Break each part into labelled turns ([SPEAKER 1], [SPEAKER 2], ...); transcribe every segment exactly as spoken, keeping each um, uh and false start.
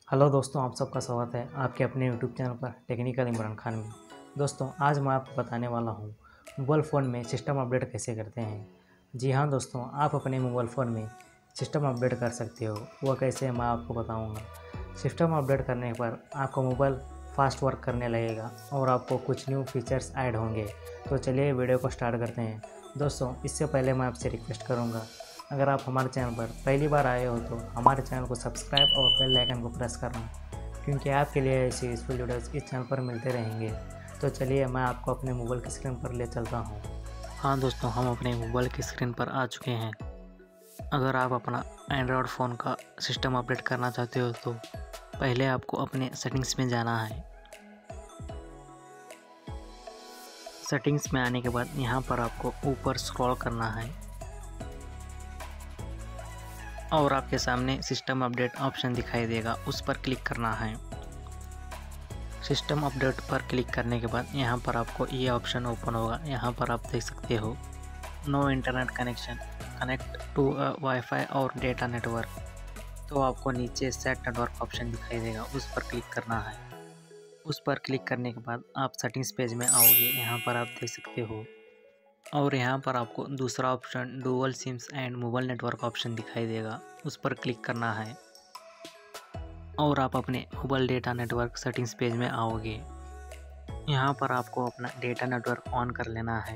[SPEAKER 1] Hello दोस्तों, आप सबका स्वागत है आपके अपने यूट्यूब चैनल पर टेक्निकल इमरान खान में। दोस्तों, आज मैं आपको बताने वाला हूँ मोबाइल फ़ोन में सिस्टम अपडेट कैसे करते हैं। जी हाँ दोस्तों, आप अपने मोबाइल फ़ोन में सिस्टम अपडेट कर सकते हो। वह कैसे, मैं आपको बताऊँगा। सिस्टम अपडेट करने पर आपका मोबाइल फास्ट वर्क करने लगेगा और आपको कुछ न्यू फीचर्स ऐड होंगे। तो चलिए वीडियो को स्टार्ट करते हैं। दोस्तों, इससे पहले मैं आपसे रिक्वेस्ट करूँगा, अगर आप हमारे चैनल पर पहली बार आए हो तो हमारे चैनल को सब्सक्राइब और बेल आइकन को प्रेस करना, क्योंकि आपके लिए ऐसी यूजफुल वीडियोस इस चैनल पर मिलते रहेंगे। तो चलिए मैं आपको अपने मोबाइल की स्क्रीन पर ले चलता हूँ। हाँ दोस्तों, हम अपने मोबाइल की स्क्रीन पर आ चुके हैं। अगर आप अपना एंड्रॉयड फ़ोन का सिस्टम अपडेट करना चाहते हो तो पहले आपको अपने सेटिंग्स में जाना है। सेटिंग्स में आने के बाद यहाँ पर आपको ऊपर स्क्रॉल करना है और आपके सामने सिस्टम अपडेट ऑप्शन दिखाई देगा, उस पर क्लिक करना है। सिस्टम अपडेट पर क्लिक करने के बाद यहाँ पर आपको ये ऑप्शन ओपन होगा। यहाँ पर आप देख सकते हो no internet connection, connect to wifi और डेटा नेटवर्क। तो आपको नीचे सेट नेटवर्क ऑप्शन दिखाई देगा, उस पर क्लिक करना है। उस पर क्लिक करने के बाद आप सेटिंग्स पेज में आओगे। यहाँ पर आप देख सकते हो और यहाँ पर आपको दूसरा option dual sims and mobile network option दिखाई देगा, उस पर क्लिक करना है और आप अपने mobile data network settings page में आओगे। यहाँ पर आपको अपना डेटा नेटवर्क ऑन कर लेना है।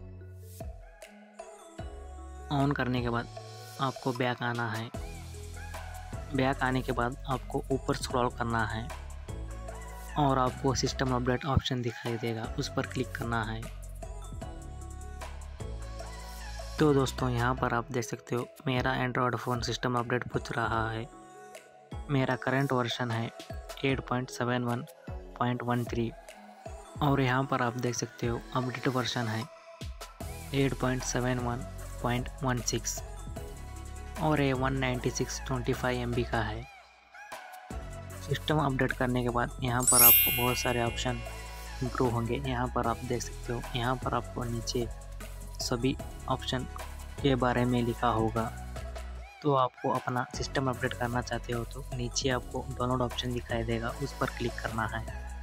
[SPEAKER 1] ऑन करने के बाद आपको बैक आना है। बैक आने के बाद आपको ऊपर स्क्रॉल करना है और आपको सिस्टम अपडेट ऑप्शन दिखाई देगा, उस पर क्लिक करना है। तो दोस्तों, यहाँ पर आप देख सकते हो मेरा एंड्रॉयड फ़ोन सिस्टम अपडेट पूछ रहा है। मेरा करंट वर्जन है eight point seven one point one three और यहाँ पर आप देख सकते हो अपडेट वर्जन है eight point seven one point one six और ये one ninety six twenty five M B का है। सिस्टम अपडेट करने के बाद यहाँ पर आपको बहुत सारे ऑप्शन इम्प्रूव होंगे। यहाँ पर आप देख सकते हो, यहाँ पर आपको नीचे सभी ऑप्शन के बारे में लिखा होगा। तो आपको अपना सिस्टम अपडेट करना चाहते हो तो नीचे आपको डाउनलोड ऑप्शन दिखाई देगा, उस पर क्लिक करना है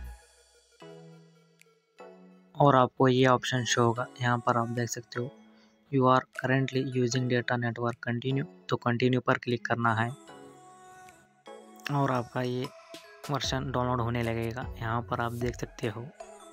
[SPEAKER 1] और आपको ये ऑप्शन शो होगा। यहाँ पर आप देख सकते हो you are currently using data network, continue, तो कंटिन्यू पर क्लिक करना है और आपका ये वर्जन डाउनलोड होने लगेगा। यहाँ पर आप देख सकते हो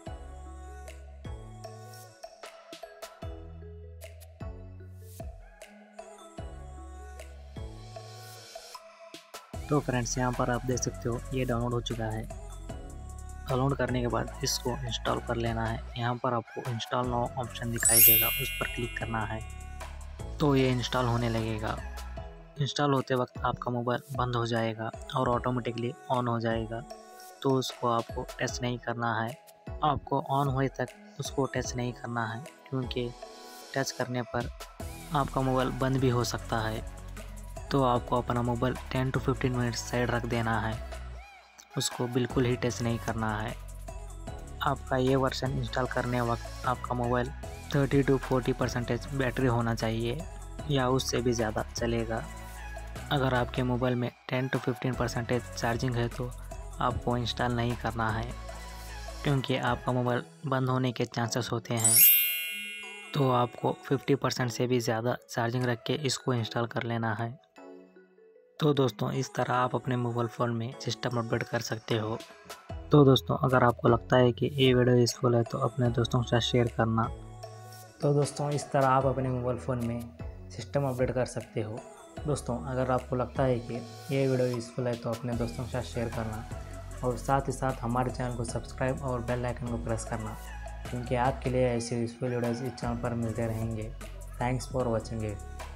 [SPEAKER 1] तो फ्रेंड्स, यहाँ पर आप देख सकते हो ये डाउनलोड हो चुका है। डाउनलोड करने के बाद इसको इंस्टॉल कर लेना है। यहाँ पर आपको इंस्टॉल नाउ ऑप्शन दिखाई देगा, उस पर क्लिक करना है तो ये इंस्टॉल होने लगेगा। इंस्टॉल होते वक्त आपका मोबाइल बंद हो जाएगा और ऑटोमेटिकली ऑन हो जाएगा, तो उसको आपको टच नहीं करना है। आपको ऑन होए तक उसको टच नहीं करना है, क्योंकि टच करने पर आपका मोबाइल बंद भी हो सकता है। तो आपको अपना mobile ten to fifteen minutes side रख देना है, उसको बिल्कुल ही टच नहीं करना है। आपका ये वर्जन इंस्टॉल करने वक्त आपका mobile thirty to forty percentage battery होना चाहिए या उससे भी ज़्यादा चलेगा। अगर आपके मोबाइल में ten to fifteen percentage charging है तो आपको इंस्टॉल नहीं करना है, क्योंकि आपका मोबाइल बंद होने के चांसेस होते हैं। तो आपको फिफ्टी परसेंट से भी ज़्यादा चार्जिंग रख के इसको इंस्टॉल कर लेना है। तो दोस्तों, इस तरह आप अपने मोबाइल फ़ोन में सिस्टम अपडेट कर सकते हो। तो दोस्तों, अगर आपको लगता है कि ये वीडियो यूज़फुल है तो अपने दोस्तों के साथ शेयर करना। तो दोस्तों, इस तरह आप अपने मोबाइल फ़ोन में सिस्टम अपडेट कर सकते हो। दोस्तों, अगर आपको लगता है कि ये वीडियो यूज़फुल है तो अपने दोस्तों के साथ शेयर करना और साथ ही साथ हमारे चैनल को सब्सक्राइब और बेल आइकन को प्रेस करना, क्योंकि आपके लिए ऐसे यूज़फुल वीडियोज़ इस चैनल पर मिलते रहेंगे। Thanks for watching it.